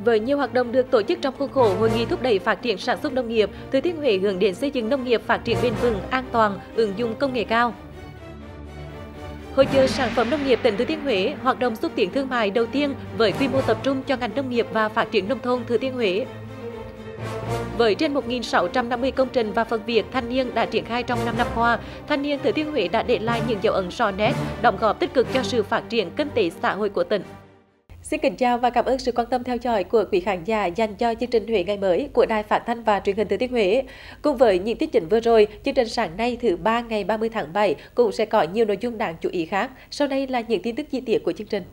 Với nhiều hoạt động được tổ chức trong khuôn khổ hội nghị thúc đẩy phát triển sản xuất nông nghiệp, Thừa Thiên Huế hướng đến xây dựng nông nghiệp phát triển bền vững, an toàn, ứng dụng công nghệ cao. Hội chợ sản phẩm nông nghiệp tỉnh Thừa Thiên Huế hoạt động xúc tiến thương mại đầu tiên với quy mô tập trung cho ngành nông nghiệp và phát triển nông thôn Thừa Thiên Huế. Với trên 1.650 công trình và phần việc thanh niên đã triển khai trong 5 năm qua, thanh niên Thừa Thiên Huế đã để lại những dấu ấn rõ nét, đóng góp tích cực cho sự phát triển kinh tế xã hội của tỉnh. Xin kính chào và cảm ơn sự quan tâm theo dõi của quý khán giả dành cho chương trình Huế ngày mới của Đài Phát thanh và Truyền hình Thừa Thiên Huế. Cùng với những tin chính vừa rồi, chương trình sáng nay thứ ba ngày 30 tháng 7 cũng sẽ có nhiều nội dung đáng chú ý khác. Sau đây là những tin tức chi tiết của chương trình.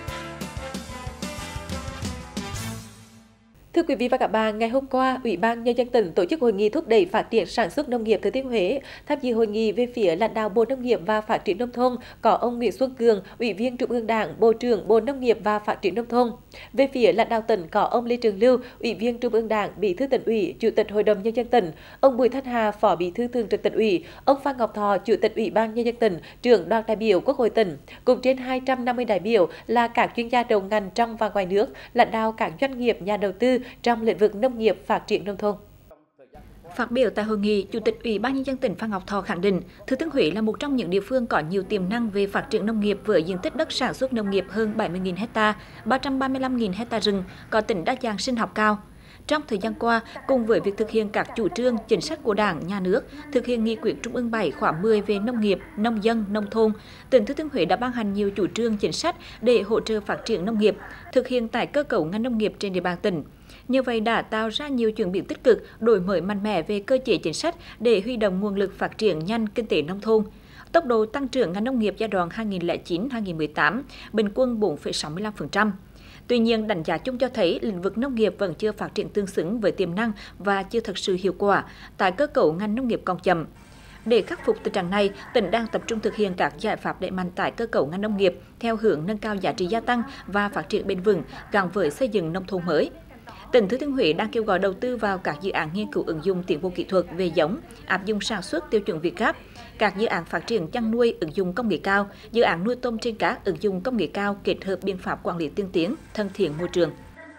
Thưa quý vị và các bạn, ngày hôm qua, Ủy ban Nhân dân tỉnh tổ chức hội nghị thúc đẩy phát triển sản xuất nông nghiệp Thừa Thiên Huế. Tham dự hội nghị về phía lãnh đạo Bộ Nông nghiệp và Phát triển Nông thôn có ông Nguyễn Xuân Cường, Ủy viên Trung ương Đảng, Bộ trưởng Bộ Nông nghiệp và Phát triển Nông thôn. Về phía lãnh đạo tỉnh có ông Lê Trường Lưu, Ủy viên Trung ương Đảng, Bí thư Tỉnh ủy, Chủ tịch Hội đồng Nhân dân tỉnh, ông Bùi Thanh Hà, Phó Bí thư Thường trực Tỉnh ủy, ông Phan Ngọc Thọ, Chủ tịch Ủy ban Nhân dân tỉnh, trưởng đoàn đại biểu Quốc hội tỉnh, cùng trên 250 đại biểu là các chuyên gia đầu ngành trong và ngoài nước, lãnh đạo các doanh nghiệp, nhà đầu tư trong lĩnh vực nông nghiệp phát triển nông thôn. Phát biểu tại hội nghị, Chủ tịch Ủy ban Nhân dân tỉnh Phan Ngọc Thọ khẳng định, Thừa Thiên Huế là một trong những địa phương có nhiều tiềm năng về phát triển nông nghiệp với diện tích đất sản xuất nông nghiệp hơn 70.000 ha, 335.000 ha rừng, có tính đa dạng sinh học cao. Trong thời gian qua, cùng với việc thực hiện các chủ trương, chính sách của Đảng, Nhà nước, thực hiện nghị quyết Trung ương 7 khóa 10 về nông nghiệp, nông dân, nông thôn, tỉnh Thừa Thiên Huế đã ban hành nhiều chủ trương, chính sách để hỗ trợ phát triển nông nghiệp, thực hiện tái cơ cấu ngành nông nghiệp trên địa bàn tỉnh. Như vậy đã tạo ra nhiều chuyển biến tích cực, đổi mới mạnh mẽ về cơ chế chính sách để huy động nguồn lực phát triển nhanh kinh tế nông thôn. Tốc độ tăng trưởng ngành nông nghiệp giai đoạn 2009-2018 bình quân 4,65%. Tuy nhiên, đánh giá chung cho thấy lĩnh vực nông nghiệp vẫn chưa phát triển tương xứng với tiềm năng và chưa thực sự hiệu quả, tại cơ cấu ngành nông nghiệp còn chậm. Để khắc phục tình trạng này, tỉnh đang tập trung thực hiện các giải pháp đẩy mạnh tái cơ cấu ngành nông nghiệp theo hướng nâng cao giá trị gia tăng và phát triển bền vững gắn với xây dựng nông thôn mới. Tỉnh Thừa Thiên Huế đang kêu gọi đầu tư vào các dự án nghiên cứu ứng dụng tiến bộ kỹ thuật về giống, áp dụng sản xuất tiêu chuẩn Việt Gáp, các dự án phát triển chăn nuôi ứng dụng công nghệ cao, dự án nuôi tôm trên cát ứng dụng công nghệ cao kết hợp biện pháp quản lý tiên tiến, thân thiện môi trường.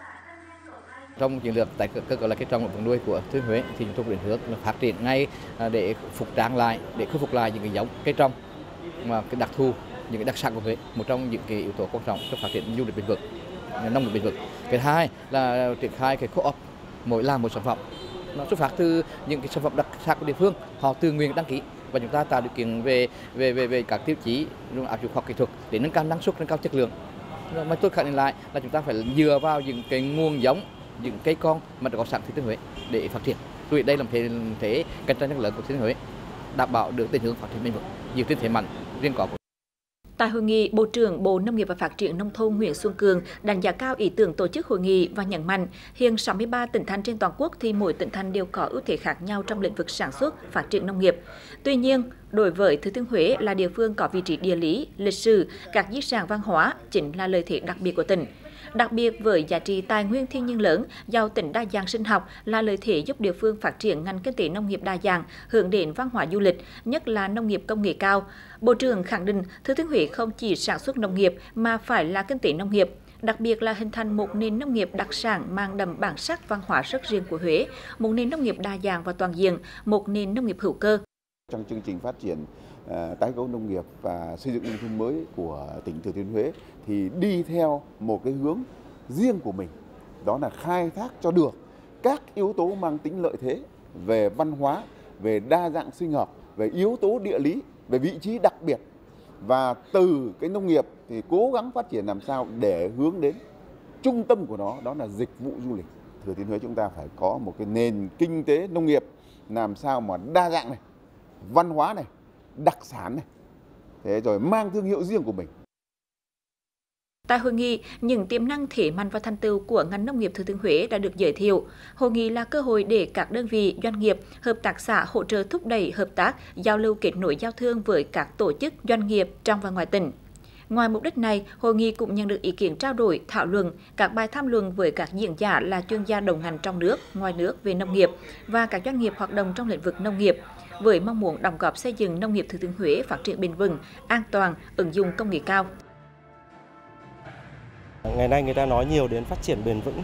Trong chiến lược tái cơ cấu lại cây trồng và vùng nuôi của Thừa Thiên Huế thì chúng tôi định hướng phát triển ngay để phục tráng lại, để khôi phục lại những cái giống cây trồng mà cái đặc thù, những cái đặc sản của Huế, một trong những cái yếu tố quan trọng cho phát triển du lịch bền vững, nông nghiệp bền vững. Cái hai là triển khai cái co-op mỗi làng một sản phẩm, nó xuất phát từ những cái sản phẩm đặc sản của địa phương, họ tự nguyện đăng ký và chúng ta tạo điều kiện về các tiêu chí áp dụng khoa học kỹ thuật để nâng cao năng suất, nâng cao chất lượng. Mà tôi khẳng định lại là chúng ta phải dựa vào những cái nguồn giống, những cây con mà có sẵn Thừa Thiên Huế để phát triển. Vì đây là một thế cạnh tranh lớn của Thừa Thiên Huế, đảm bảo được định hướng phát triển bền vững, nhiều thế mạnh riêng có. Tại hội nghị, Bộ trưởng Bộ Nông nghiệp và Phát triển Nông thôn Nguyễn Xuân Cường đánh giá cao ý tưởng tổ chức hội nghị và nhấn mạnh hiện 63 tỉnh thành trên toàn quốc thì mỗi tỉnh thành đều có ưu thế khác nhau trong lĩnh vực sản xuất, phát triển nông nghiệp. Tuy nhiên, đối với Thừa Thiên Huế là địa phương có vị trí địa lý, lịch sử, các di sản văn hóa chính là lợi thế đặc biệt của tỉnh. Đặc biệt với giá trị tài nguyên thiên nhiên lớn, giàu tính đa dạng sinh học là lợi thế giúp địa phương phát triển ngành kinh tế nông nghiệp đa dạng, hướng đến văn hóa du lịch, nhất là nông nghiệp công nghệ cao. Bộ trưởng khẳng định Thừa Thiên Huế không chỉ sản xuất nông nghiệp mà phải là kinh tế nông nghiệp, đặc biệt là hình thành một nền nông nghiệp đặc sản mang đậm bản sắc văn hóa rất riêng của Huế, một nền nông nghiệp đa dạng và toàn diện, một nền nông nghiệp hữu cơ. Trong chương trình phát triển tái cấu nông nghiệp và xây dựng nông thôn mới của tỉnh Thừa Thiên Huế thì đi theo một cái hướng riêng của mình, đó là khai thác cho được các yếu tố mang tính lợi thế về văn hóa, về đa dạng sinh học, về yếu tố địa lý, về vị trí đặc biệt, và từ cái nông nghiệp thì cố gắng phát triển làm sao để hướng đến trung tâm của nó, đó là dịch vụ du lịch. Thừa Thiên Huế chúng ta phải có một cái nền kinh tế nông nghiệp làm sao mà đa dạng này, văn hóa này, đặc sản này, thế rồi mang thương hiệu riêng của mình. Tại hội nghị, những tiềm năng thế mạnh và thành tựu của ngành nông nghiệp Thừa Thiên Huế đã được giới thiệu. Hội nghị là cơ hội để các đơn vị, doanh nghiệp, hợp tác xã hỗ trợ thúc đẩy hợp tác, giao lưu kết nối giao thương với các tổ chức, doanh nghiệp trong và ngoài tỉnh. Ngoài mục đích này, hội nghị cũng nhận được ý kiến trao đổi, thảo luận, các bài tham luận với các diễn giả là chuyên gia đầu ngành trong nước, ngoài nước về nông nghiệp và các doanh nghiệp hoạt động trong lĩnh vực nông nghiệp, với mong muốn đóng góp xây dựng nông nghiệp Thừa Thiên Huế phát triển bền vững, an toàn, ứng dụng công nghệ cao. Ngày nay người ta nói nhiều đến phát triển bền vững,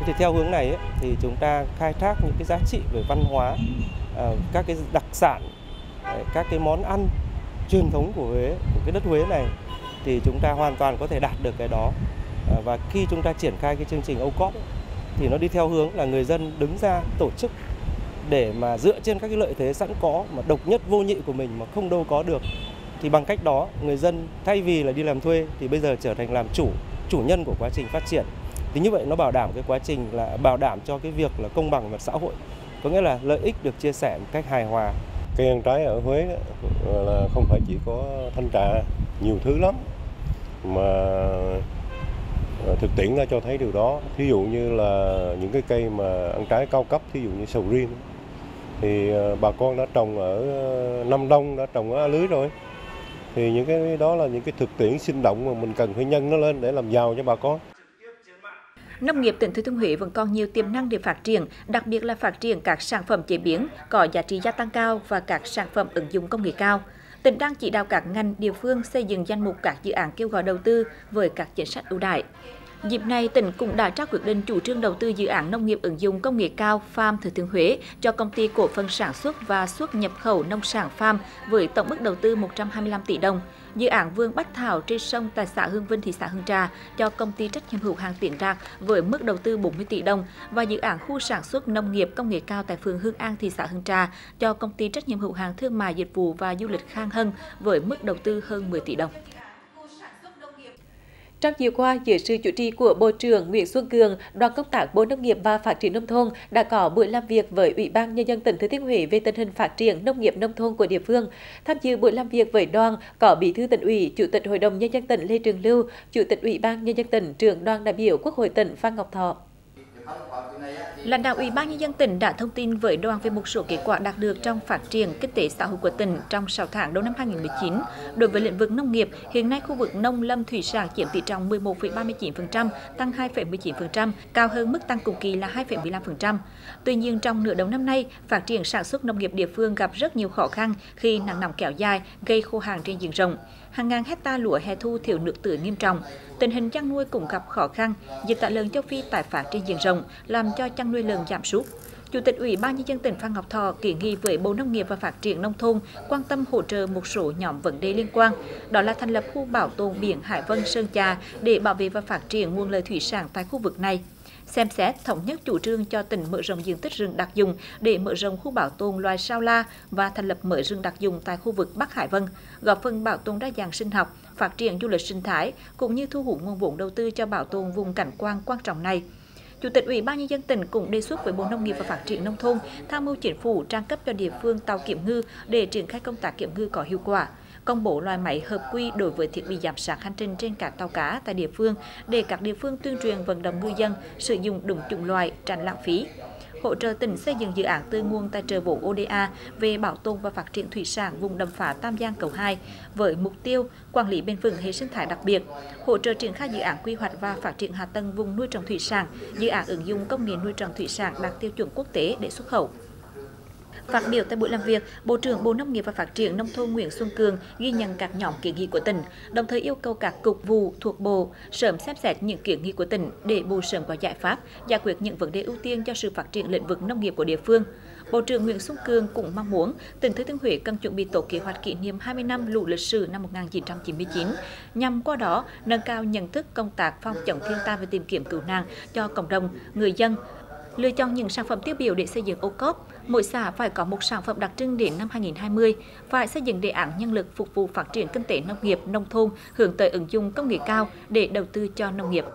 Thì theo hướng này thì chúng ta khai thác những cái giá trị về văn hóa, các cái đặc sản, các cái món ăn truyền thống của Huế, của cái đất Huế này, thì chúng ta hoàn toàn có thể đạt được cái đó. Và khi chúng ta triển khai cái chương trình OCOP thì nó đi theo hướng là người dân đứng ra tổ chức để mà dựa trên các cái lợi thế sẵn có mà độc nhất vô nhị của mình mà không đâu có được, thì bằng cách đó người dân thay vì là đi làm thuê thì bây giờ trở thành làm chủ nhân của quá trình phát triển. Thì như vậy nó bảo đảm cái quá trình là bảo đảm cho cái việc là công bằng về xã hội, có nghĩa là lợi ích được chia sẻ một cách hài hòa. Cây ăn trái ở Huế là không phải chỉ có thanh trà, nhiều thứ lắm mà thực tiễn đã cho thấy điều đó. Thí dụ như là những cái cây mà ăn trái cao cấp, thí dụ như sầu riêng, thì bà con đã trồng ở Nam Đông, đã trồng ở A Lưới rồi. Thì những cái đó là những cái thực tiễn sinh động mà mình cần phải nhân nó lên để làm giàu cho bà con. Nông nghiệp tỉnh Thừa Thiên Huế vẫn còn nhiều tiềm năng để phát triển, đặc biệt là phát triển các sản phẩm chế biến có giá trị gia tăng cao và các sản phẩm ứng dụng công nghệ cao. Tỉnh đang chỉ đạo các ngành địa phương xây dựng danh mục các dự án kêu gọi đầu tư với các chính sách ưu đãi. Dịp này, tỉnh cũng đã trao quyết định chủ trương đầu tư dự án nông nghiệp ứng dụng công nghệ cao Farm Thừa Thiên Huế cho công ty cổ phần sản xuất và xuất nhập khẩu nông sản Farm với tổng mức đầu tư 125 tỷ đồng. Dự án vườn bách thảo trên sông tại xã Hương Vinh, thị xã Hương Trà cho công ty trách nhiệm hữu hạn Tiến Đạt với mức đầu tư 40 tỷ đồng và dự án khu sản xuất nông nghiệp công nghệ cao tại phường Hương An, thị xã Hương Trà cho công ty trách nhiệm hữu hạn Thương mại dịch vụ và du lịch Khang Hân với mức đầu tư hơn 10 tỷ đồng. Trong chiều qua, dưới sự chủ trì của Bộ trưởng Nguyễn Xuân Cường, đoàn công tác Bộ Nông nghiệp và Phát triển nông thôn đã có buổi làm việc với Ủy ban Nhân dân tỉnh Thừa Thiên Huế về tình hình phát triển nông nghiệp nông thôn của địa phương. Tham dự buổi làm việc với đoàn có Bí thư Tỉnh ủy, Chủ tịch Hội đồng Nhân dân tỉnh Lê Trường Lưu, Chủ tịch Ủy ban Nhân dân tỉnh, trưởng đoàn đại biểu Quốc hội tỉnh Phan Ngọc Thọ. Lãnh đạo Ủy ban Nhân dân tỉnh đã thông tin với đoàn về một số kết quả đạt được trong phát triển kinh tế xã hội của tỉnh trong 6 tháng đầu năm 2019. Đối với lĩnh vực nông nghiệp, hiện nay khu vực nông lâm thủy sản chiếm tỷ trọng 11,39%, tăng 2,19%, cao hơn mức tăng cùng kỳ là 2,15%. Tuy nhiên, trong nửa đầu năm nay, phát triển sản xuất nông nghiệp địa phương gặp rất nhiều khó khăn khi nắng nóng kéo dài, gây khô hạn trên diện rộng. Hàng ngàn hecta lúa hè thu thiếu nước tưới nghiêm trọng. Tình hình chăn nuôi cũng gặp khó khăn, dịch tả lợn châu Phi tái phát trên diện rộng, làm cho chăn nuôi lợn giảm sút. Chủ tịch Ủy ban Nhân dân tỉnh Phan Ngọc Thọ kiến nghị với Bộ Nông nghiệp và Phát triển nông thôn quan tâm hỗ trợ một số nhóm vấn đề liên quan, đó là thành lập khu bảo tồn biển Hải Vân Sơn Trà để bảo vệ và phát triển nguồn lợi thủy sản tại khu vực này. Xem xét thống nhất chủ trương cho tỉnh mở rộng diện tích rừng đặc dụng để mở rộng khu bảo tồn loài sao la và thành lập mới rừng đặc dụng tại khu vực Bắc Hải Vân, góp phần bảo tồn đa dạng sinh học, phát triển du lịch sinh thái cũng như thu hút nguồn vốn đầu tư cho bảo tồn vùng cảnh quan quan trọng này. Chủ tịch Ủy ban Nhân dân tỉnh cũng đề xuất với Bộ Nông nghiệp và Phát triển nông thôn tham mưu Chính phủ trang cấp cho địa phương tàu kiểm ngư để triển khai công tác kiểm ngư có hiệu quả, công bố loại máy hợp quy đối với thiết bị giám sát hành trình trên các tàu cá tại địa phương để các địa phương tuyên truyền vận động ngư dân sử dụng đúng chủng loại, tránh lãng phí. Hỗ trợ tỉnh xây dựng dự án từ nguồn tài trợ vốn ODA về bảo tồn và phát triển thủy sản vùng đầm phá Tam Giang Cầu 2 với mục tiêu quản lý bền vững hệ sinh thái đặc biệt, hỗ trợ triển khai dự án quy hoạch và phát triển hạ tầng vùng nuôi trồng thủy sản, dự án ứng dụng công nghệ nuôi trồng thủy sản đạt tiêu chuẩn quốc tế để xuất khẩu. Phát biểu tại buổi làm việc, Bộ trưởng Bộ Nông nghiệp và Phát triển nông thôn Nguyễn Xuân Cường ghi nhận các nhóm kiến nghị của tỉnh, đồng thời yêu cầu các cục vụ thuộc Bộ sớm xem xét những kiến nghị của tỉnh để Bộ sớm có giải pháp giải quyết những vấn đề ưu tiên cho sự phát triển lĩnh vực nông nghiệp của địa phương. Bộ trưởng Nguyễn Xuân Cường cũng mong muốn tỉnh Thừa Thiên Huế cần chuẩn bị tốt kế hoạch kỷ niệm 20 năm lũ lịch sử năm 1999, nhằm qua đó nâng cao nhận thức công tác phòng chống thiên tai và tìm kiếm cứu nạn cho cộng đồng, người dân. Lựa chọn những sản phẩm tiêu biểu để xây dựng OCOP, mỗi xã phải có một sản phẩm đặc trưng đến năm 2020, phải xây dựng đề án nhân lực phục vụ phát triển kinh tế nông nghiệp, nông thôn, hướng tới ứng dụng công nghệ cao để đầu tư cho nông nghiệp.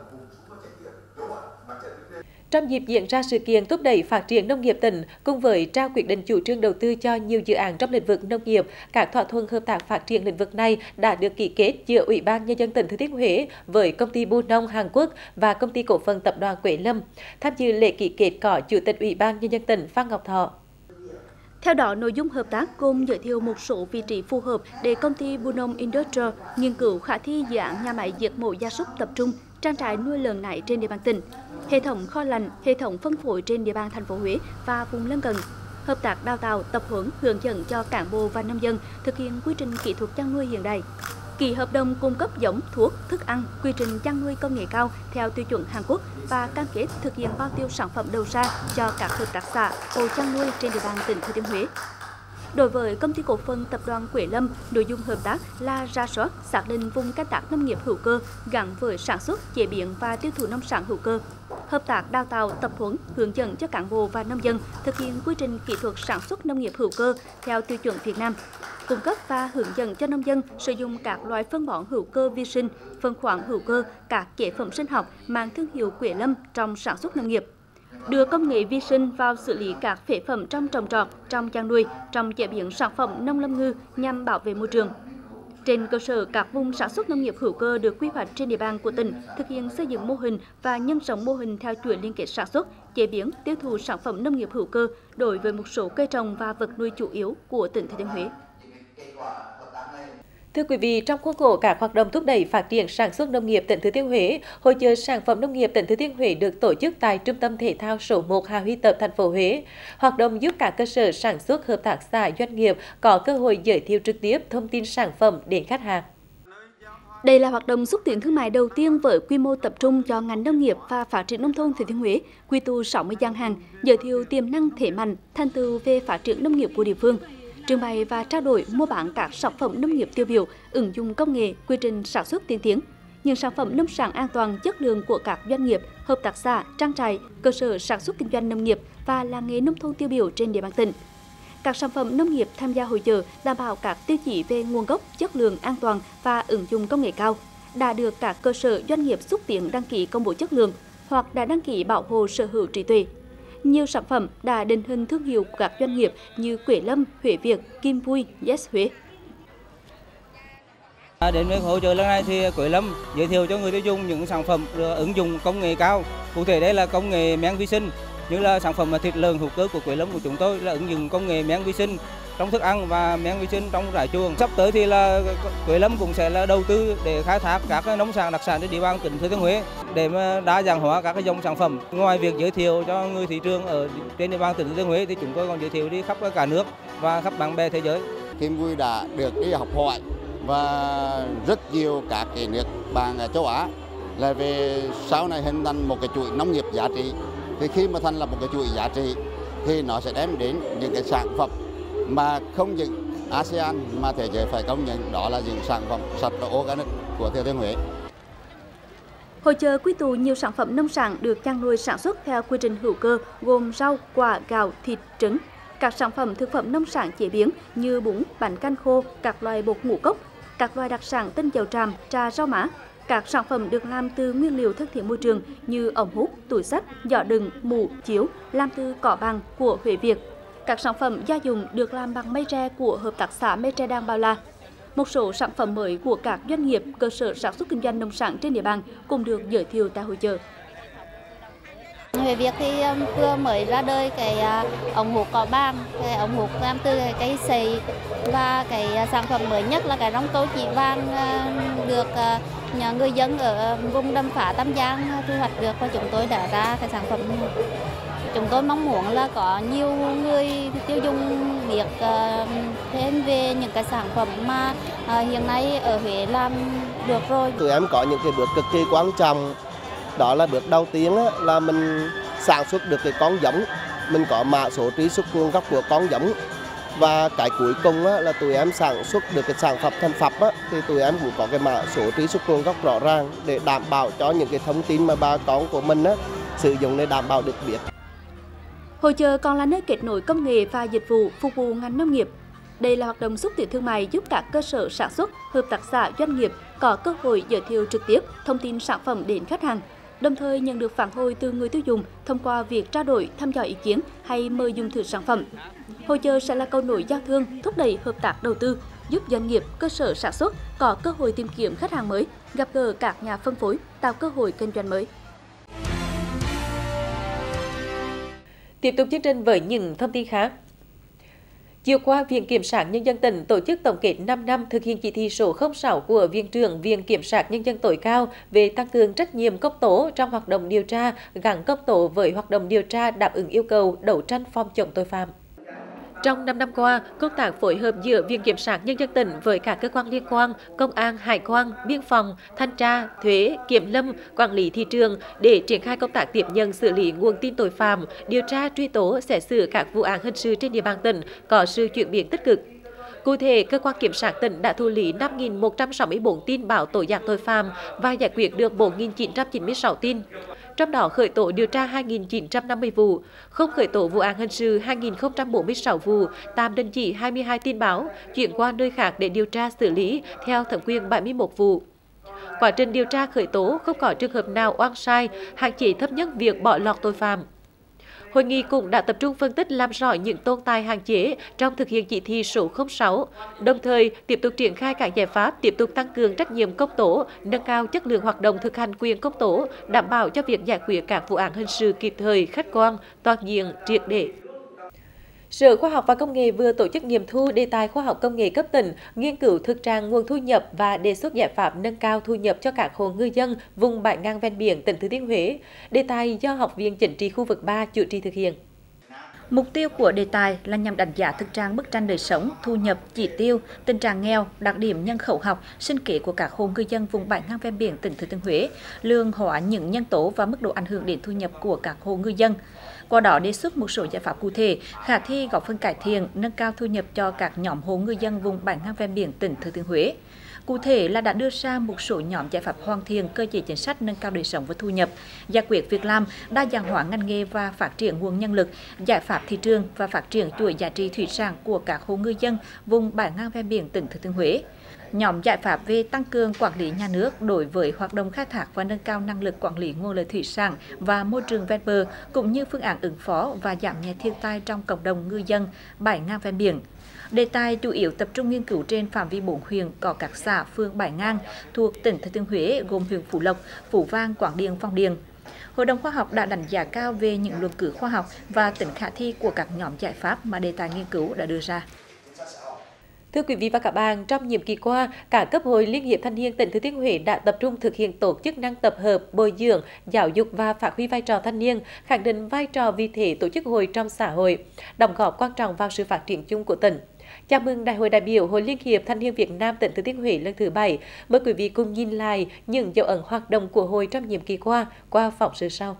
Trong dịp diễn ra sự kiện thúc đẩy phát triển nông nghiệp tỉnh, cùng với trao quyết định chủ trương đầu tư cho nhiều dự án trong lĩnh vực nông nghiệp, các thỏa thuận hợp tác phát triển lĩnh vực này đã được ký kết giữa Ủy ban Nhân dân tỉnh Thừa Thiên Huế với công ty Bunong Hàn Quốc và công ty cổ phần tập đoàn Quế Lâm. Tham dự lễ ký kết có Chủ tịch Ủy ban Nhân dân tỉnh Phan Ngọc Thọ. Theo đó, nội dung hợp tác gồm giới thiệu một số vị trí phù hợp để công ty Bunong Industrial nghiên cứu khả thi dự án nhà máy diệt mổ gia súc tập trung, trang trại nuôi lợn nái trên địa bàn tỉnh, hệ thống kho lạnh, hệ thống phân phối trên địa bàn thành phố Huế và vùng lân cận, hợp tác đào tạo, tập huấn, hướng dẫn cho cán bộ và nông dân thực hiện quy trình kỹ thuật chăn nuôi hiện đại. ký hợp đồng cung cấp giống, thuốc, thức ăn, quy trình chăn nuôi công nghệ cao theo tiêu chuẩn Hàn Quốc và cam kết thực hiện bao tiêu sản phẩm đầu ra cho các hợp tác xã, hộ chăn nuôi trên địa bàn tỉnh Thừa Thiên Huế. Đối với công ty cổ phần tập đoàn Quế Lâm, nội dung hợp tác là rà soát, xác định vùng canh tác nông nghiệp hữu cơ gắn với sản xuất, chế biến và tiêu thụ nông sản hữu cơ. Hợp tác đào tạo, tập huấn, hướng dẫn cho cán bộ và nông dân thực hiện quy trình kỹ thuật sản xuất nông nghiệp hữu cơ theo tiêu chuẩn Việt Nam. Cung cấp và hướng dẫn cho nông dân sử dụng các loại phân bón hữu cơ vi sinh, phân khoáng hữu cơ, các chế phẩm sinh học mang thương hiệu Quế Lâm trong sản xuất nông nghiệp. Đưa công nghệ vi sinh vào xử lý các phế phẩm trong trồng trọt, trong chăn nuôi, trong chế biến sản phẩm nông lâm ngư nhằm bảo vệ môi trường. Trên cơ sở các vùng sản xuất nông nghiệp hữu cơ được quy hoạch trên địa bàn của tỉnh, thực hiện xây dựng mô hình và nhân rộng mô hình theo chuỗi liên kết sản xuất, chế biến, tiêu thụ sản phẩm nông nghiệp hữu cơ đối với một số cây trồng và vật nuôi chủ yếu của tỉnh Thừa Thiên Huế. Thưa quý vị, trong khuôn khổ các hoạt động thúc đẩy phát triển sản xuất nông nghiệp tỉnh Thừa Thiên Huế, Hội chợ sản phẩm nông nghiệp tỉnh Thừa Thiên Huế được tổ chức tại Trung tâm Thể thao số 1 Hà Huy Tập, thành phố Huế. Hoạt động giúp các cơ sở sản xuất, hợp tác xã, doanh nghiệp có cơ hội giới thiệu trực tiếp thông tin sản phẩm đến khách hàng. Đây là hoạt động xúc tiến thương mại đầu tiên với quy mô tập trung cho ngành nông nghiệp và phát triển nông thôn Thừa Thiên Huế, quy tụ 60 gian hàng, giới thiệu tiềm năng, thế mạnh, thành tựu về phát triển nông nghiệp của địa phương, trưng bày và trao đổi mua bán các sản phẩm nông nghiệp tiêu biểu, ứng dụng công nghệ, quy trình sản xuất tiên tiến, những sản phẩm nông sản an toàn, chất lượng của các doanh nghiệp, hợp tác xã, trang trại, cơ sở sản xuất kinh doanh nông nghiệp và làng nghề nông thôn tiêu biểu trên địa bàn tỉnh. Các sản phẩm nông nghiệp tham gia hội chợ đảm bảo các tiêu chí về nguồn gốc, chất lượng, an toàn và ứng dụng công nghệ cao, đã được các cơ sở doanh nghiệp xúc tiến đăng ký công bố chất lượng hoặc đã đăng ký bảo hộ sở hữu trí tuệ. Nhiều sản phẩm đã định hình thương hiệu của các doanh nghiệp như Quế Lâm, Huế Việt, Kim Vui, Yes Huế. Đến với hội chợ lần này thì Quế Lâm giới thiệu cho người tiêu dùng những sản phẩm ứng dụng công nghệ cao. Cụ thể đây là công nghệ men vi sinh, như là sản phẩm thịt lợn hữu cơ của Quế Lâm của chúng tôi là ứng dụng công nghệ men vi sinh trong thức ăn và men vi sinh trong rải chuồng. Sắp tới thì là Quế Lâm cũng sẽ là đầu tư để khai thác các nông sản đặc sản trên địa bàn tỉnh Thừa Thiên Huế để mà đa dạng hóa các dòng sản phẩm. Ngoài việc giới thiệu cho người thị trường ở trên địa bàn tỉnh Thừa Thiên Huế thì chúng tôi còn giới thiệu đi khắp cả nước và khắp bạn bè thế giới. Kim Vui đã được đi học hỏi và rất nhiều các cái nước bạn ở châu Á là về sau này hình thành một cái chuỗi nông nghiệp giá trị. Thì khi mà thành lập một cái chuỗi giá trị thì nó sẽ đem đến những cái sản phẩm mà không những ASEAN mà thế giới phải công nhận, đó là những sản phẩm sạch và organic của Thừa Thiên Huế. Hội chợ quy tụ nhiều sản phẩm nông sản được chăn nuôi sản xuất theo quy trình hữu cơ gồm rau, quả, gạo, thịt, trứng. Các sản phẩm thực phẩm nông sản chế biến như bún, bánh canh khô, các loại bột ngũ cốc, các loại đặc sản tinh dầu tràm, trà rau má. Các sản phẩm được làm từ nguyên liệu thân thiện môi trường như ống hút, túi xách, giỏ đựng, mũ, chiếu, làm từ cỏ bằng của Huế Việt. Các sản phẩm gia dụng được làm bằng mây tre của hợp tác xã Mây Tre Đan Bao La. Một số sản phẩm mới của các doanh nghiệp, cơ sở sản xuất kinh doanh nông sản trên địa bàn cũng được giới thiệu tại hội chợ. Huế Việt thì vừa mới ra đời cái ống hút cỏ bàng, cái ống hút làm từ cây sấy, và cái sản phẩm mới nhất là cái rong câu chỉ vàng được nhà người dân ở vùng Đầm Phá, Tam Giang thu hoạch được, và chúng tôi đã ra cái sản phẩm. Chúng tôi mong muốn là có nhiều người tiêu dùng biết thêm về những cái sản phẩm mà hiện nay ở Huế làm được rồi. Tụi em có những cái bước cực kỳ quan trọng, đó là bước đầu tiên là mình sản xuất được cái con giống, mình có mã số truy xuất nguồn gốc của con giống, và cái cuối cùng là tụi em sản xuất được cái sản phẩm thành phẩm thì tụi em cũng có cái mã số truy xuất nguồn gốc rõ ràng để đảm bảo cho những cái thông tin mà bà con của mình sử dụng để đảm bảo được biết. Hội chợ còn là nơi kết nối công nghệ và dịch vụ phục vụ ngành nông nghiệp. Đây là hoạt động xúc tiến thương mại giúp các cơ sở sản xuất, hợp tác xã, doanh nghiệp có cơ hội giới thiệu trực tiếp thông tin sản phẩm đến khách hàng, đồng thời nhận được phản hồi từ người tiêu dùng thông qua việc trao đổi, thăm dò ý kiến hay mời dùng thử sản phẩm. Hội chợ sẽ là cầu nối giao thương, thúc đẩy hợp tác đầu tư, giúp doanh nghiệp, cơ sở sản xuất có cơ hội tìm kiếm khách hàng mới, gặp gỡ các nhà phân phối, tạo cơ hội kinh doanh mới. Tiếp tục chương trình với những thông tin khác. Chiều qua, Viện Kiểm sát Nhân dân tỉnh tổ chức tổng kết 5 năm thực hiện chỉ thị số 06 của Viện trưởng Viện Kiểm sát Nhân dân tối cao về tăng cường trách nhiệm công tố trong hoạt động điều tra, gắn công tố với hoạt động điều tra đáp ứng yêu cầu đấu tranh phòng chống tội phạm. Trong 5 năm qua, công tác phối hợp giữa Viện Kiểm sát Nhân dân tỉnh với các cơ quan liên quan, công an, hải quan, biên phòng, thanh tra, thuế, kiểm lâm, quản lý thị trường để triển khai công tác tiếp nhận xử lý nguồn tin tội phạm, điều tra, truy tố, xét xử các vụ án hình sự trên địa bàn tỉnh có sự chuyển biến tích cực. Cụ thể, cơ quan kiểm sát tỉnh đã thụ lý 5.164 tin báo tố giác tội phạm và giải quyết được 4.996 tin. Trong đó khởi tố điều tra 2.950 vụ, không khởi tố vụ án hình sự 2.046 vụ, tạm đình chỉ 22 tin báo, chuyển qua nơi khác để điều tra xử lý theo thẩm quyền 71 vụ. Quá trình điều tra khởi tố không có trường hợp nào oan sai, hạn chế thấp nhất việc bỏ lọt tội phạm. Hội nghị cũng đã tập trung phân tích làm rõ những tồn tại hạn chế trong thực hiện chỉ thị số 06, đồng thời tiếp tục triển khai các giải pháp tiếp tục tăng cường trách nhiệm công tố, nâng cao chất lượng hoạt động thực hành quyền công tố, đảm bảo cho việc giải quyết các vụ án hình sự kịp thời, khách quan, toàn diện, triệt để. Sở Khoa học và Công nghệ vừa tổ chức nghiệm thu đề tài khoa học công nghệ cấp tỉnh, nghiên cứu thực trạng nguồn thu nhập và đề xuất giải pháp nâng cao thu nhập cho các hộ ngư dân vùng bãi ngang ven biển tỉnh Thừa Thiên Huế. Đề tài do Học viện Chính trị khu vực 3 chủ trì thực hiện. Mục tiêu của đề tài là nhằm đánh giá thực trạng bức tranh đời sống, thu nhập, chỉ tiêu, tình trạng nghèo, đặc điểm nhân khẩu học, sinh kế của các hộ ngư dân vùng bãi ngang ven biển tỉnh Thừa Thiên Huế, lượng hóa những nhân tố và mức độ ảnh hưởng đến thu nhập của các hộ ngư dân. Qua đó đề xuất một số giải pháp cụ thể, khả thi góp phần cải thiện, nâng cao thu nhập cho các nhóm hộ ngư dân vùng bãi ngang ven biển tỉnh Thừa Thiên Huế. Cụ thể là đã đưa ra một số nhóm giải pháp hoàn thiện cơ chế chính sách nâng cao đời sống và thu nhập, giải quyết việc làm, đa dạng hóa ngành nghề và phát triển nguồn nhân lực, giải pháp thị trường và phát triển chuỗi giá trị thủy sản của các hộ ngư dân vùng bãi ngang ven biển tỉnh Thừa Thiên Huế. Nhóm giải pháp về tăng cường quản lý nhà nước đối với hoạt động khai thác và nâng cao năng lực quản lý nguồn lợi thủy sản và môi trường ven bờ, cũng như phương án ứng phó và giảm nhẹ thiên tai trong cộng đồng ngư dân bãi ngang ven biển. Đề tài chủ yếu tập trung nghiên cứu trên phạm vi 4 huyện có các xã phường bãi ngang thuộc tỉnh Thừa Thiên Huế gồm huyện Phú Lộc, Phú Vang, Quảng Điền, Phong Điền. Hội đồng khoa học đã đánh giá cao về những luận cứ khoa học và tính khả thi của các nhóm giải pháp mà đề tài nghiên cứu đã đưa ra. Thưa quý vị và các bạn, trong nhiệm kỳ qua, cả cấp hội Liên hiệp Thanh niên tỉnh Thừa Thiên Huế đã tập trung thực hiện tốt chức năng tập hợp, bồi dưỡng, giáo dục và phát huy vai trò thanh niên, khẳng định vai trò vị thế tổ chức hội trong xã hội, đóng góp quan trọng vào sự phát triển chung của tỉnh. Chào mừng Đại hội đại biểu Hội Liên hiệp Thanh niên Việt Nam tỉnh Thừa Thiên Huế lần thứ 7. Mời quý vị cùng nhìn lại những dấu ấn hoạt động của hội trong nhiệm kỳ qua phóng sự sau.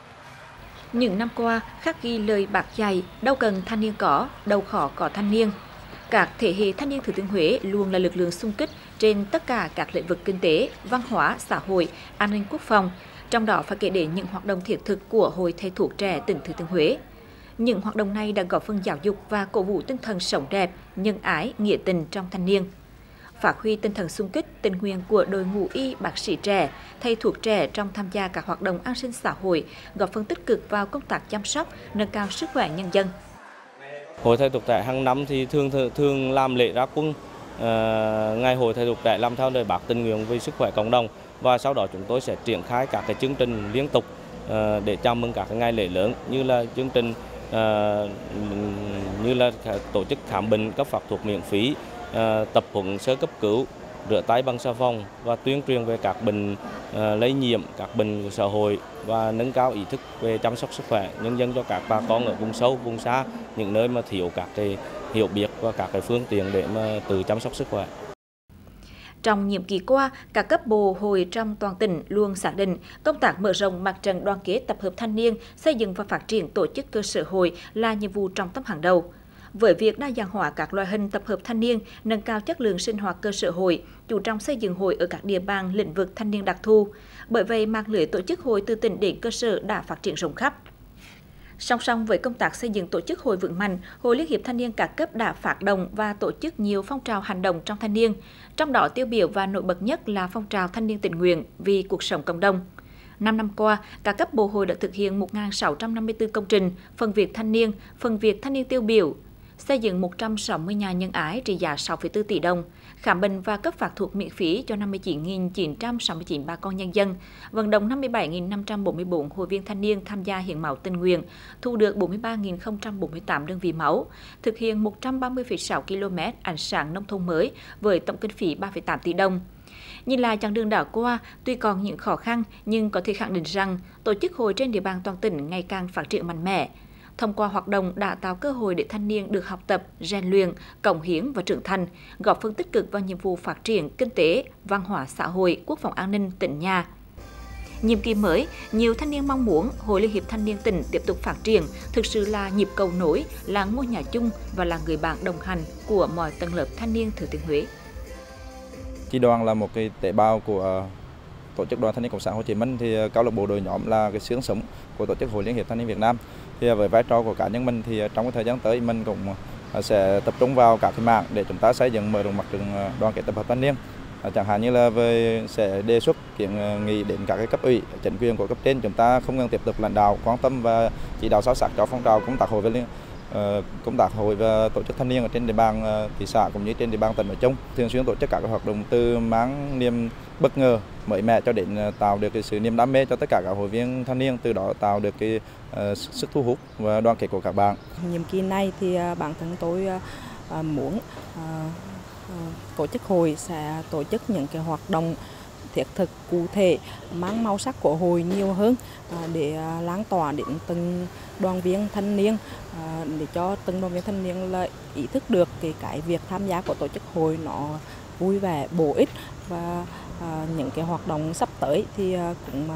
Những năm qua, khắc ghi lời bác dạy, đâu cần thanh niên có, đâu khó có thanh niên. Các thế hệ thanh niên Thừa Thiên Huế luôn là lực lượng xung kích trên tất cả các lĩnh vực kinh tế, văn hóa, xã hội, an ninh quốc phòng. Trong đó phải kể đến những hoạt động thiết thực của Hội Thầy thuốc trẻ tỉnh Thừa Thiên Huế. Những hoạt động này đã góp phần giáo dục và cổ vũ tinh thần sống đẹp, nhân ái, nghĩa tình trong thanh niên. Phát huy tinh thần xung kích, tình nguyện của đội ngũ y bác sĩ trẻ, thầy thuốc trẻ trong tham gia các hoạt động an sinh xã hội, góp phần tích cực vào công tác chăm sóc, nâng cao sức khỏe nhân dân. Hội Thầy thuốc trẻ hàng năm thì thường làm lễ ra quân ngày Hội Thầy thuốc trẻ làm theo lời bác tình nguyện vì sức khỏe cộng đồng, và sau đó chúng tôi sẽ triển khai các cái chương trình liên tục để chào mừng các ngày lễ lớn như là chương trình như là tổ chức khám bệnh, cấp phát thuốc miễn phí, tập huấn sơ cấp cứu, rửa tay bằng xà phòng và tuyên truyền về các bệnh lây nhiễm, các bệnh xã hội và nâng cao ý thức về chăm sóc sức khỏe nhân dân cho các bà con ở vùng sâu, vùng xa, những nơi mà thiếu các cái hiểu biết và các cái phương tiện để mà tự chăm sóc sức khỏe. Trong nhiệm kỳ qua, các cấp bộ hội trong toàn tỉnh luôn xác định công tác mở rộng mặt trận đoàn kết tập hợp thanh niên, xây dựng và phát triển tổ chức cơ sở hội là nhiệm vụ trọng tâm hàng đầu. Với việc đa dạng hóa các loại hình tập hợp thanh niên, nâng cao chất lượng sinh hoạt cơ sở hội, chú trọng xây dựng hội ở các địa bàn lĩnh vực thanh niên đặc thù. Bởi vậy, mạng lưới tổ chức hội từ tỉnh đến cơ sở đã phát triển rộng khắp. Song song với công tác xây dựng tổ chức hội vững mạnh, Hội Liên hiệp Thanh niên các cấp đã phát động và tổ chức nhiều phong trào hành động trong thanh niên. Trong đó tiêu biểu và nổi bật nhất là phong trào thanh niên tình nguyện vì cuộc sống cộng đồng. 5 năm qua, các cấp bộ hội đã thực hiện 1.654 công trình, phần việc thanh niên tiêu biểu, xây dựng 160 nhà nhân ái trị giá 6,4 tỷ đồng, khám bệnh và cấp phát thuốc miễn phí cho 59.969 bà con nhân dân, vận động 57.544 hội viên thanh niên tham gia hiến máu tình nguyện, thu được 43.048 đơn vị máu, thực hiện 130,6 km ánh sáng nông thôn mới với tổng kinh phí 3,8 tỷ đồng. Nhìn lại chặng đường đã qua, tuy còn những khó khăn nhưng có thể khẳng định rằng tổ chức hội trên địa bàn toàn tỉnh ngày càng phát triển mạnh mẽ. Thông qua hoạt động đã tạo cơ hội để thanh niên được học tập, rèn luyện, cống hiến và trưởng thành, góp phần tích cực vào nhiệm vụ phát triển kinh tế, văn hóa xã hội, quốc phòng an ninh tỉnh nhà. Nhiệm kỳ mới, nhiều thanh niên mong muốn Hội Liên hiệp Thanh niên tỉnh tiếp tục phát triển, thực sự là nhịp cầu nối, là ngôi nhà chung và là người bạn đồng hành của mọi tầng lớp thanh niên Thừa Thiên Huế. Chi đoàn là một cái tế bào của tổ chức Đoàn Thanh niên Cộng sản Hồ Chí Minh, thì câu lạc bộ đội nhóm là cái xương sống của tổ chức Hội Liên hiệp Thanh niên Việt Nam. Thì với vai trò của cá nhân mình thì trong cái thời gian tới mình cũng sẽ tập trung vào các cái mảng để chúng ta xây dựng mở rộng mặt trận đoàn kết tập hợp thanh niên. Chẳng hạn như là sẽ đề xuất kiến nghị đến các cái cấp ủy, chính quyền của cấp trên, chúng ta không ngừng tiếp tục lãnh đạo, quan tâm và chỉ đạo sâu sắc cho phong trào công tác hội và tổ chức thanh niên ở trên địa bàn thị xã cũng như trên địa bàn tỉnh nói chung, thường xuyên tổ chức các hoạt động từ mang niềm bất ngờ mới mẻ cho đến tạo được cái sự niềm đam mê cho tất cả các hội viên thanh niên, từ đó tạo được cái sức thu hút và đoàn kết của các bạn. Nhiệm kỳ này thì bản thân tôi muốn tổ chức hội sẽ tổ chức những cái hoạt động thiết thực cụ thể, mang màu sắc của hội nhiều hơn để lan tỏa đến từng đoàn viên thanh niên, để cho từng đoàn viên thanh niên là ý thức được cái việc tham gia của tổ chức hội nó vui vẻ, bổ ích. Và những cái hoạt động sắp tới thì cũng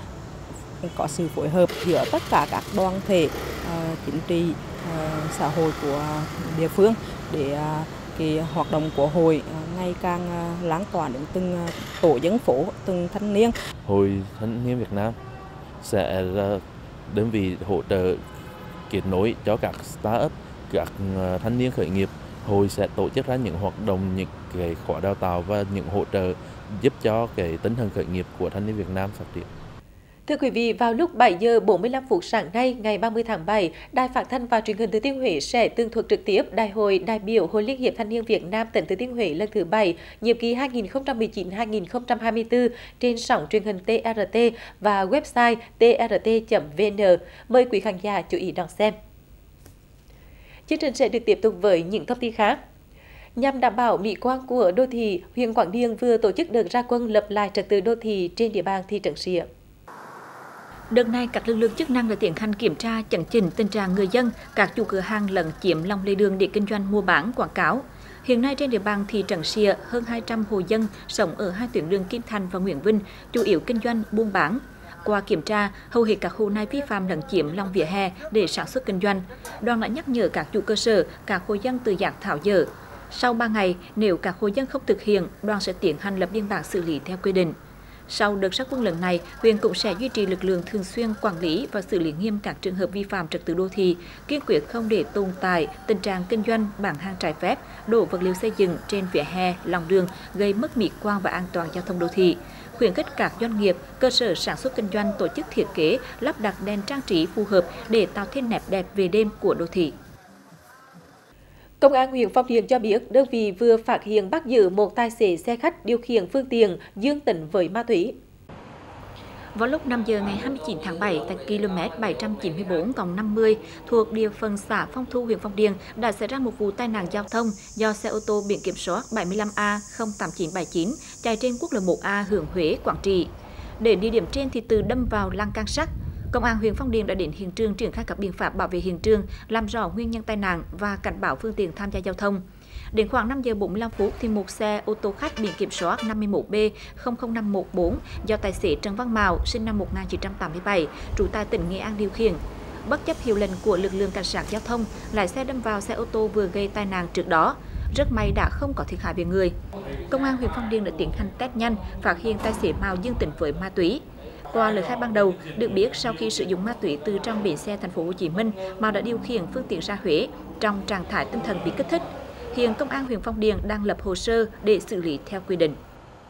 có sự phối hợp giữa tất cả các đoàn thể chính trị, xã hội của địa phương để cái hoạt động của hội ngày càng lan tỏa đến từng tổ dân phố, từng thanh niên. Hội Thanh niên Việt Nam sẽ là đơn vị hỗ trợ kết nối cho các start-up, các thanh niên khởi nghiệp. Hội sẽ tổ chức ra những hoạt động, những cái khóa đào tạo và những hỗ trợ giúp cho cái tinh thần khởi nghiệp của thanh niên Việt Nam phát triển. Thưa quý vị, vào lúc 7 giờ 45 phút sáng nay, ngày 30 tháng 7, Đài Phát thanh và Truyền hình Thừa Thiên Huế sẽ tường thuật trực tiếp Đại hội đại biểu Hội Liên hiệp Thanh niên Việt Nam tỉnh Thừa Thiên Huế lần thứ 7, nhiệm kỳ 2019-2024 trên sóng truyền hình TRT và website trt.vn. Mời quý khán giả chú ý đón xem. Chương trình sẽ được tiếp tục với những thông tin khác. Nhằm đảm bảo mỹ quan của đô thị, huyện Quảng Điền vừa tổ chức đợt ra quân lập lại trật tự đô thị trên địa bàn thị trấn Sịa. Đợt này, các lực lượng chức năng đã tiến hành kiểm tra, chấn chỉnh tình trạng người dân, các chủ cửa hàng lấn chiếm lòng lề đường để kinh doanh mua bán quảng cáo. Hiện nay trên địa bàn thị trấn Sịa, hơn 200 hộ dân sống ở hai tuyến đường Kim Thành và Nguyễn Vinh chủ yếu kinh doanh buôn bán. Qua kiểm tra, hầu hết các hộ này vi phạm lấn chiếm lòng vỉa hè để sản xuất kinh doanh. Đoàn đã nhắc nhở các chủ cơ sở, các hộ dân tự giác tháo dỡ. Sau 3 ngày, nếu các hộ dân không thực hiện, đoàn sẽ tiến hành lập biên bản xử lý theo quy định. Sau đợt ra quân lần này, huyện cũng sẽ duy trì lực lượng thường xuyên quản lý và xử lý nghiêm các trường hợp vi phạm trật tự đô thị, kiên quyết không để tồn tại tình trạng kinh doanh bán hàng trái phép, đổ vật liệu xây dựng trên vỉa hè, lòng đường gây mất mỹ quan và an toàn giao thông đô thị. Khuyến khích các doanh nghiệp, cơ sở sản xuất kinh doanh tổ chức thiết kế, lắp đặt đèn trang trí phù hợp để tạo thêm nét đẹp về đêm của đô thị. Công an huyện Phong Điền cho biết đơn vị vừa phát hiện bắt giữ một tài xế xe khách điều khiển phương tiện dương tính với ma túy. Vào lúc 5 giờ ngày 29 tháng 7 tại km 794+50 thuộc địa phận xã Phong Thu, huyện Phong Điền đã xảy ra một vụ tai nạn giao thông do xe ô tô biển kiểm soát 75A08979 chạy trên quốc lộ 1A hướng Huế, Quảng Trị. Đến địa điểm trên thì Từ đâm vào lan can sắt. Công an huyện Phong Điền đã đến hiện trường triển khai các biện pháp bảo vệ hiện trường, làm rõ nguyên nhân tai nạn và cảnh báo phương tiện tham gia giao thông. Đến khoảng 5 giờ 45 phút thì một xe ô tô khách biển kiểm soát 51B00514 do tài xế Trần Văn Mạo sinh năm 1987 trú tại tỉnh Nghệ An điều khiển. Bất chấp hiệu lệnh của lực lượng cảnh sát giao thông, lái xe đâm vào xe ô tô vừa gây tai nạn trước đó. Rất may đã không có thiệt hại về người. Công an huyện Phong Điền đã tiến hành test nhanh, phát hiện tài xế Mạo dương tính với ma túy. Qua lời khai ban đầu, được biết sau khi sử dụng ma túy từ trong bến xe thành phố Hồ Chí Minh, Mạo đã điều khiển phương tiện ra Huế trong trạng thái tinh thần bị kích thích. Hiện Công an huyện Phong Điền đang lập hồ sơ để xử lý theo quy định.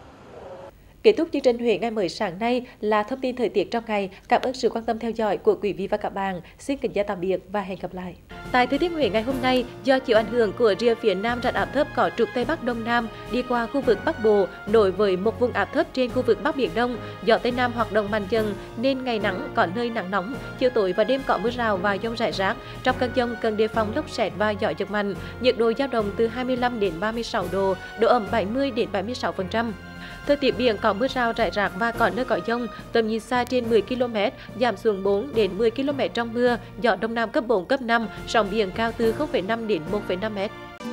Kết thúc chương trình Huế ngày mới sáng nay là thông tin thời tiết trong ngày. Cảm ơn sự quan tâm theo dõi của quý vị và các bạn. Xin kính chào tạm biệt và hẹn gặp lại. Tại Thừa Thiên Huế ngày hôm nay, do chịu ảnh hưởng của rìa phía nam rãnh áp thấp có trục Tây Bắc Đông Nam đi qua khu vực Bắc Bộ, nối với một vùng áp thấp trên khu vực Bắc Biển Đông, gió Tây Nam hoạt động mạnh dần nên ngày nắng có nơi nắng nóng, chiều tối và đêm có mưa rào và dông rải rác. Trong cơn dông cần đề phòng lốc sét và gió giật mạnh. Nhiệt độ dao động từ 25 đến 36 độ, độ ẩm 70 đến 76%. Thời tiết biển có mưa rào rải rác và có nơi có dông, tầm nhìn xa trên 10 km, giảm xuống 4 đến 10 km trong mưa, gió đông nam cấp 4, cấp 5, sóng biển cao từ 0,5 đến 1,5 m.